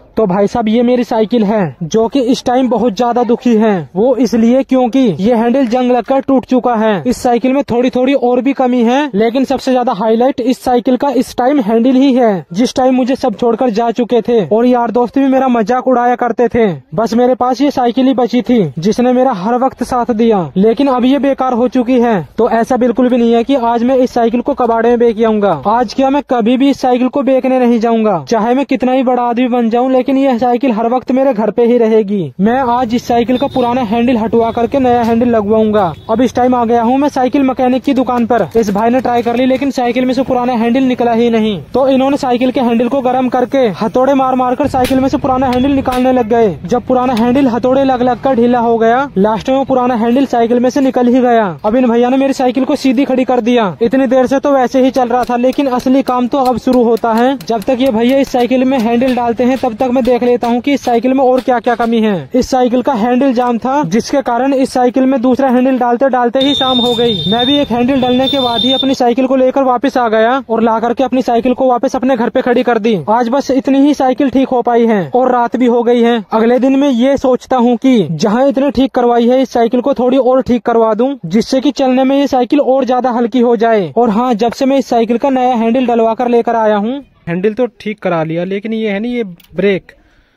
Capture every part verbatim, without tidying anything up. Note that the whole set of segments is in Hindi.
तो भाई साहब ये मेरी साइकिल है जो कि इस टाइम बहुत ज्यादा दुखी है। वो इसलिए क्योंकि ये हैंडल जंग लगकर टूट चुका है। इस साइकिल में थोड़ी थोड़ी और भी कमी है, लेकिन सबसे ज्यादा हाईलाइट इस साइकिल का इस टाइम हैंडल ही है। जिस टाइम मुझे सब छोड़कर जा चुके थे और यार दोस्त भी मेरा मजाक उड़ाया करते थे, बस मेरे पास ये साइकिल ही बची थी जिसने मेरा हर वक्त साथ दिया। लेकिन अब ये बेकार हो चुकी है। तो ऐसा बिल्कुल भी नहीं है कि आज मैं इस साइकिल को कबाड़े में बेच आऊंगा। आज क्या, मैं कभी भी इस साइकिल को बेचने नहीं जाऊंगा, चाहे मैं कितना ही बड़ा आदमी बन जाऊं, लेकिन यह साइकिल हर वक्त मेरे घर पे ही रहेगी। मैं आज इस साइकिल का पुराना हैंडल हटवा करके नया हैंडल लगवाऊंगा। अब इस टाइम आ गया हूँ मैं साइकिल मैकेनिक की दुकान पर। इस भाई ने ट्राई कर ली, लेकिन साइकिल में से पुराना हैंडल निकला ही नहीं। तो इन्होंने साइकिल के हैंडल को गर्म करके हथौड़े मार मार कर साइकिल में से पुराना हैंडल निकालने लग गए। जब पुराना हैंडल हथौड़े लग लग कर ढीला हो गया, लास्ट में पुराना हैंडल साइकिल में से निकल ही गया। अब इन भैया ने मेरी साइकिल को सीधी खड़ी कर दिया। इतनी देर से तो वैसे ही चल रहा था, लेकिन असली काम तो अब शुरू होता है। जब तक ये भैया इस साइकिल में हैंडल डालते हैं, तब तक मैं देख लेता हूँ कि इस साइकिल में और क्या क्या कमी है। इस साइकिल का हैंडल जाम था, जिसके कारण इस साइकिल में दूसरा हैंडल डालते डालते ही शाम हो गई। मैं भी एक हैंडल डालने के बाद ही अपनी साइकिल को लेकर वापस आ गया और ला करके अपनी साइकिल को वापस अपने घर पे खड़ी कर दी। आज बस इतनी ही साइकिल ठीक हो पाई है और रात भी हो गई है। अगले दिन मैं ये सोचता हूँ कि जहाँ इतने ठीक करवाई है, इस साइकिल को थोड़ी और ठीक करवा दूं, जिससे कि चलने में ये साइकिल और ज्यादा हल्की हो जाए। और हाँ, जब से मैं इस साइकिल का नया हैंडल डलवा कर लेकर आया हूँ, हैंडल तो ठीक करा लिया, लेकिन ये है ना, ये ब्रेक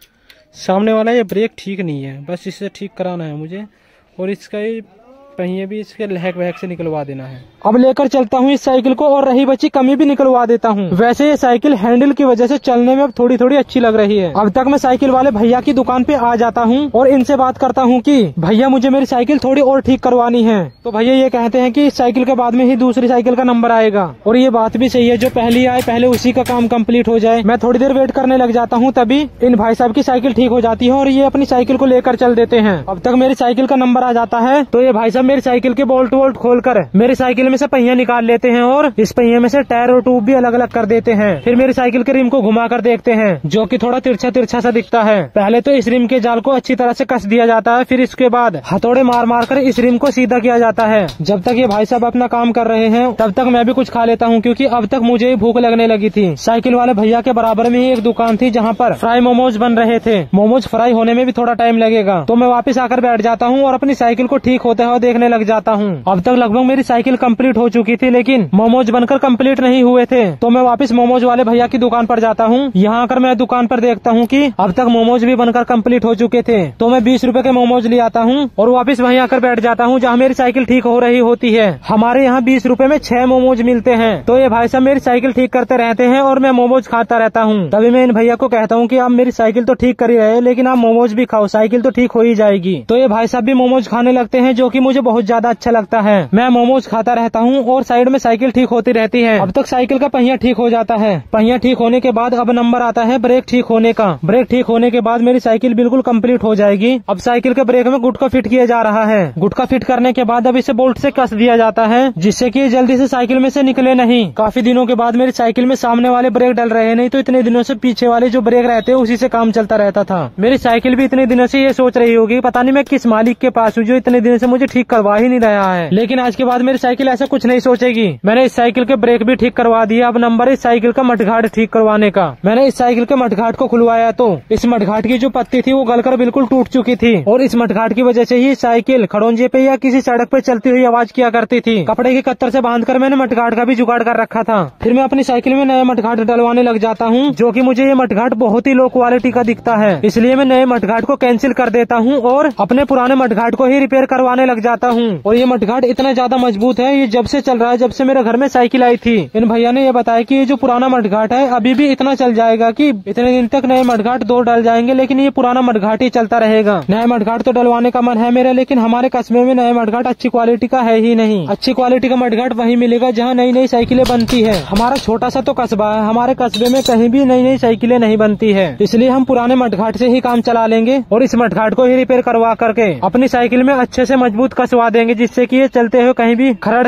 सामने वाला, ये ब्रेक ठीक नहीं है। बस इसे ठीक कराना है मुझे, और इसका ये पहिए भी इसके लहक वहक से निकलवा देना है। अब लेकर चलता हूँ इस साइकिल को और रही बची कमी भी निकलवा देता हूँ। वैसे ये साइकिल हैंडल की वजह से चलने में अब थोड़ी थोड़ी अच्छी लग रही है। अब तक मैं साइकिल वाले भैया की दुकान पे आ जाता हूँ और इनसे बात करता हूँ कि भैया मुझे मेरी साइकिल थोड़ी और ठीक करवानी है। तो भैया ये कहते हैं कि इस साइकिल के बाद में ही दूसरी साइकिल का नंबर आएगा। और ये बात भी सही है, जो पहली आए पहले उसी का काम कम्प्लीट हो जाए। मैं थोड़ी देर वेट करने लग जाता हूँ, तभी इन भाई साहब की साइकिल ठीक हो जाती है और ये अपनी साइकिल को लेकर चल देते हैं। अब तक मेरी साइकिल का नंबर आ जाता है, तो ये भाई साहब मेरी साइकिल के बोल्ट वोल्ट खोलकर मेरी साइकिल में से पहिया निकाल लेते हैं और इस पहिए में से टायर और ट्यूब भी अलग अलग कर देते हैं। फिर मेरी साइकिल के रिम को घुमा कर देखते हैं, जो कि थोड़ा तिरछा तिरछा सा दिखता है। पहले तो इस रिम के जाल को अच्छी तरह से कस दिया जाता है, फिर इसके बाद हथौड़े मार मार कर इस रिम को सीधा किया जाता है। जब तक ये भाई साहब अपना काम कर रहे हैं, तब तक मैं भी कुछ खा लेता हूँ, क्योंकि अब तक मुझे ही भूख लगने लगी थी। साइकिल वाले भैया के बराबर में ही एक दुकान थी, जहाँ पर फ्राई मोमोज बन रहे थे। मोमोज फ्राई होने में भी थोड़ा टाइम लगेगा, तो मैं वापस आकर बैठ जाता हूँ और अपनी साइकिल को ठीक होते हुए देखने लग जाता हूँ। अब तक लगभग मेरी साइकिल कंप्लीट हो चुकी थी, लेकिन मोमोज बनकर कंप्लीट नहीं हुए थे। तो मैं वापस मोमोज वाले भैया की दुकान पर जाता हूँ। यहाँ आकर मैं दुकान पर देखता हूँ कि अब तक मोमोज भी बनकर कंप्लीट हो चुके थे। तो मैं बीस रुपए के मोमोज ले आता हूँ और वापस वहीं आकर बैठ जाता हूँ, जहाँ मेरी साइकिल ठीक हो रही होती है। हमारे यहाँ बीस रुपए में छह मोमोज मिलते हैं। तो ये भाई साहब मेरी साइकिल ठीक करते रहते हैं और मैं मोमोज खाता रहता हूँ। तभी मैं इन भैया को कहता हूँ कि आप मेरी साइकिल तो ठीक कर ही रहे, लेकिन आप मोमोज भी खाओ, साइकिल तो ठीक हो ही जाएगी। तो ये भाई साहब भी मोमोज खाने लगते हैं, जो कि मुझे बहुत ज्यादा अच्छा लगता है। मैं मोमोज खाता रहता हूँ और साइड में साइकिल ठीक होती रहती है। अब तक साइकिल का पहिया ठीक हो जाता है। पहिया ठीक होने के बाद अब नंबर आता है ब्रेक ठीक होने का। ब्रेक ठीक होने के बाद मेरी साइकिल बिल्कुल कंप्लीट हो जाएगी। अब साइकिल के ब्रेक में गुटका फिट किया जा रहा है। गुटका फिट करने के बाद अब इसे बोल्ट से कस दिया जाता है, जिससे कि जल्दी से साइकिल में से निकले नहीं। काफी दिनों के बाद मेरी साइकिल में सामने वाले ब्रेक डल रहे, नहीं तो इतने दिनों से पीछे वाले जो ब्रेक रहते हैं उसी से काम चलता रहता था। मेरी साइकिल भी इतने दिनों से ये सोच रही होगी, पता नहीं मैं किस मालिक के पास हूँ जो इतने दिन से मुझे ठीक करवा ही नहीं रहा है। लेकिन आज के बाद मेरी साइकिल ऐसा कुछ नहीं सोचेगी। मैंने इस साइकिल के ब्रेक भी ठीक करवा दिया। अब नंबर इस साइकिल का मडघाट ठीक करवाने का। मैंने इस साइकिल के मडघाट को खुलवाया, तो इस मडघाट की जो पत्ती थी वो गलकर बिल्कुल टूट चुकी थी, और इस मडघाट की वजह से ही साइकिल खड़ोंजे पे या किसी सड़क पे चलती हुई आवाज किया करती थी। कपड़े की कत्तर से बांधकर मैंने मडघाट का भी जुगाड़ कर रखा था। फिर मैं अपनी साइकिल में नया मडघाट डलवाने लग जाता हूँ, जो कि मुझे ये मडघाट बहुत ही लो क्वालिटी का दिखता है। इसलिए मैं नए मडघाट को कैंसिल कर देता हूँ और अपने पुराने मडघाट को ही रिपेयर करवाने लग जाता हूँ। और ये मडघाट इतना ज्यादा मजबूत है, ये जब से चल रहा है, जब से मेरे घर में साइकिल आई थी। इन भैया ने ये बताया कि ये जो पुराना मडघाट है अभी भी इतना चल जाएगा कि इतने दिन तक नए मडघाट दो डल जाएंगे, लेकिन ये पुराना मडघाट ही चलता रहेगा। नए मडघाट तो डलवाने का मन है मेरा, लेकिन हमारे कस्बे में नए मडघाट अच्छी क्वालिटी का है ही नहीं। अच्छी क्वालिटी का मडघाट वहीं मिलेगा जहाँ नई नई साइकिलें बनती है। हमारा छोटा सा तो कस्बा है, हमारे कस्बे में कहीं भी नई नई साइकिलें नहीं बनती है। इसलिए हम पुराने मडघाट से ही काम चला लेंगे और इस मडघाट को ही रिपेयर करवा करके अपनी साइकिल में अच्छे से मजबूत कसवा देंगे, जिससे कि ये चलते हुए कहीं भी खरड़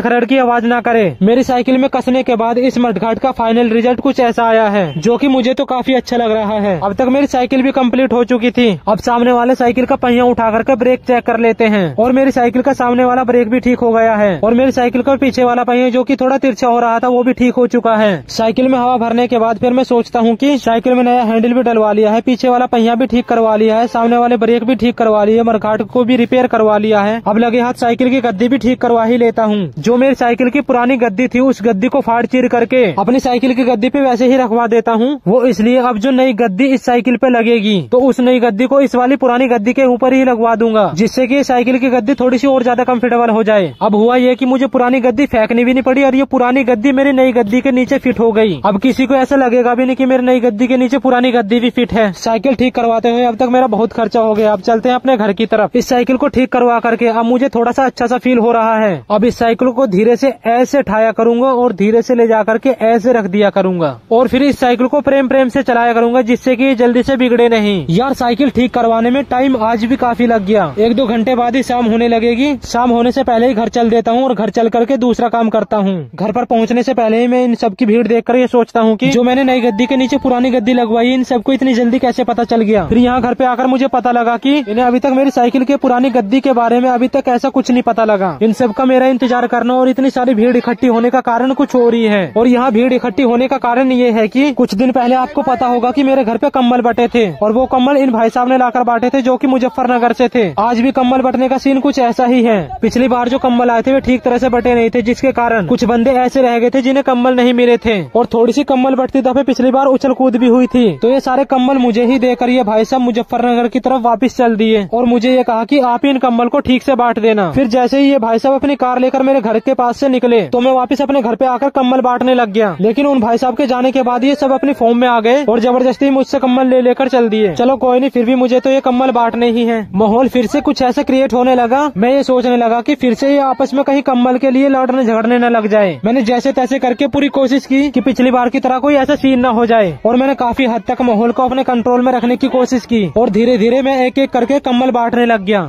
खरड़ की आवाज ना करे। मेरी साइकिल में कसने के बाद इस मडगार्ड का फाइनल रिजल्ट कुछ ऐसा आया है, जो कि मुझे तो काफी अच्छा लग रहा है। अब तक मेरी साइकिल भी कंप्लीट हो चुकी थी। अब सामने वाले साइकिल का पहिया उठा करके ब्रेक चेक कर लेते हैं, और मेरी साइकिल का सामने वाला ब्रेक भी ठीक हो गया है, और मेरी साइकिल का पीछे वाला पहिया जो कि थोड़ा तिरछा हो रहा था वो भी ठीक हो चुका है। साइकिल में हवा भरने के बाद फिर मैं सोचता हूँ कि साइकिल में नया हैंडल भी डलवा लिया है, पीछे वाला पहिया भी ठीक करवा लिया है, सामने वाले ब्रेक भी ठीक करवा लिया है, मडगार्ड को भी रिपेयर करवा लिया है। अब लगे हाथ साइकिल की गद्दी भी ठीक करवा ही लेता हूँ। जो मेरी साइकिल की पुरानी गद्दी थी उस गद्दी को फाड़ चीर करके अपनी साइकिल की गद्दी पे वैसे ही रखवा देता हूँ। वो इसलिए अब जो नई गद्दी इस साइकिल पे लगेगी तो उस नई गद्दी को इस वाली पुरानी गद्दी के ऊपर ही लगवा दूंगा, जिससे कि साइकिल की गद्दी थोड़ी सी और ज्यादा कंफर्टेबल हो जाए। अब हुआ ये कि मुझे पुरानी गद्दी फेंकनी भी नहीं पड़ी और ये पुरानी गद्दी मेरी नई गद्दी के नीचे फिट हो गई। अब किसी को ऐसा लगेगा भी नहीं कि मेरी नई गद्दी के नीचे पुरानी गद्दी भी फिट है। साइकिल ठीक करवाते हुए अब तक मेरा बहुत खर्चा हो गया। अब चलते हैं अपने घर की तरफ। इस साइकिल को ठीक करवा करके अब मुझे थोड़ा सा अच्छा सा फील हो रहा है। अब इस साइकिल को धीरे से ऐसे उठाया करूंगा और धीरे से ले जा करके ऐसे रख दिया करूंगा, और फिर इस साइकिल को प्रेम प्रेम से चलाया करूंगा, जिससे कि जल्दी से बिगड़े नहीं। यार साइकिल ठीक करवाने में टाइम आज भी काफी लग गया। एक दो घंटे बाद ही शाम होने लगेगी। शाम होने से पहले ही घर चल देता हूँ और घर चल करके दूसरा काम करता हूँ। घर पर पहुँचने से पहले ही मैं इन सब की भीड़ देखकर ये सोचता हूँ कि जो मैंने नई गद्दी के नीचे पुरानी गद्दी लगवाई इन सबको इतनी जल्दी कैसे पता चल गया। फिर यहाँ घर पे आकर मुझे पता लगा कि इन्हें अभी तक मेरी साइकिल के पुरानी गद्दी के बारे में अभी तक ऐसा कुछ नहीं पता लगा। इन सब का मेरा इंतजार करना और इतनी सारी भीड़ इकट्ठी होने का कारण कुछ और ही है। और यहाँ भीड़ इकट्ठी होने का कारण ये है कि कुछ दिन पहले आपको पता होगा कि मेरे घर पे कम्बल बटे थे, और वो कम्बल इन भाई साहब ने लाकर बांटे थे जो कि मुजफ्फरनगर से थे। आज भी कम्बल बटने का सीन कुछ ऐसा ही है। पिछली बार जो कम्बल आए थे वे ठीक तरह से बटे नहीं थे, जिसके कारण कुछ बंदे ऐसे रह गए थे जिन्हें कम्बल नहीं मिले थे, और थोड़ी सी कम्बल बटती दफे पिछली बार उछल कूद भी हुई थी। तो ये सारे कम्बल मुझे ही देकर ये भाई साहब मुजफ्फरनगर की तरफ वापस चल दिए, और मुझे ये कहा कि आप इन कम्बल को ठीक से बांट देना। फिर जैसे ही ये भाई साहब अपनी कार लेकर मेरे घर के पास से निकले तो मैं वापस अपने घर पे आकर कम्बल बांटने लग गया। लेकिन उन भाई साहब के जाने के बाद ये सब अपनी फॉर्म में आ गए और जबरदस्ती मुझसे कम्बल ले लेकर चल दिए। चलो कोई नहीं, फिर भी मुझे तो ये कम्बल बांटने ही है। माहौल फिर से कुछ ऐसा क्रिएट होने लगा। मैं ये सोचने लगा कि फिर से ये आपस में कहीं कम्बल के लिए लड़ने झगड़ने न लग जाए। मैंने जैसे तैसे करके पूरी कोशिश की कि पिछली बार की तरह कोई ऐसा सीन न हो जाए, और मैंने काफी हद तक माहौल को अपने कंट्रोल में रखने की कोशिश की, और धीरे धीरे मैं एक एक करके कम्बल बांटने लग गया।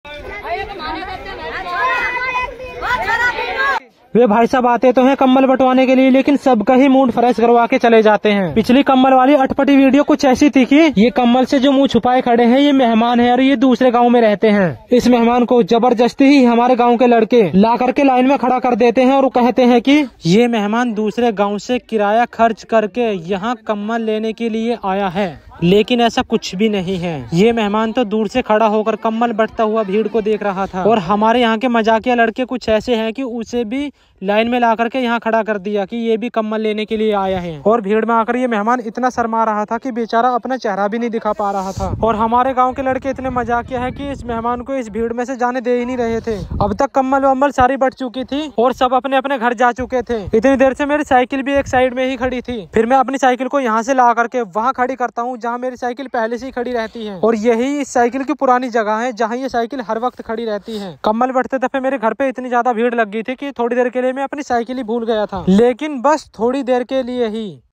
वे भाई साहब आते तो हैं कम्बल बंटवाने के लिए, लेकिन सबका ही मूड फ्रेश करवा के चले जाते हैं। पिछली कम्बल वाली अटपटी वीडियो कुछ ऐसी थी कि ये कम्बल से जो मुंह छुपाए खड़े हैं ये मेहमान हैं और ये दूसरे गांव में रहते हैं। इस मेहमान को जबरदस्ती ही हमारे गांव के लड़के ला करके लाइन में खड़ा कर देते हैं और कहते हैं कि ये मेहमान दूसरे गाँव से किराया खर्च करके यहाँ कम्बल लेने के लिए आया है। लेकिन ऐसा कुछ भी नहीं है। ये मेहमान तो दूर से खड़ा होकर कम्बल बंटता हुआ भीड़ को देख रहा था, और हमारे यहाँ के मजाकिया लड़के कुछ ऐसे हैं कि उसे भी लाइन में ला करके यहाँ खड़ा कर दिया कि ये भी कम्बल लेने के लिए आया है। और भीड़ में आकर ये मेहमान इतना शर्मा रहा था कि बेचारा अपना चेहरा भी नहीं दिखा पा रहा था। और हमारे गाँव के लड़के इतने मजाकिया है कि इस मेहमान को इस भीड़ में से जाने दे ही नहीं रहे थे। अब तक कम्बल वम्बल सारी बट चुकी थी और सब अपने अपने घर जा चुके थे। इतनी देर से मेरी साइकिल भी एक साइड में ही खड़ी थी। फिर मैं अपनी साइकिल को यहाँ से ला करके वहाँ खड़ी करता हूँ जहाँ मेरी साइकिल पहले से ही खड़ी रहती है, और यही इस साइकिल की पुरानी जगह है जहाँ ये साइकिल हर वक्त खड़ी रहती है। कम्बल बटते दफे मेरे घर पे इतनी ज्यादा भीड़ लग गई थी कि थोड़ी देर के लिए मैं अपनी साइकिल ही भूल गया था, लेकिन बस थोड़ी देर के लिए ही।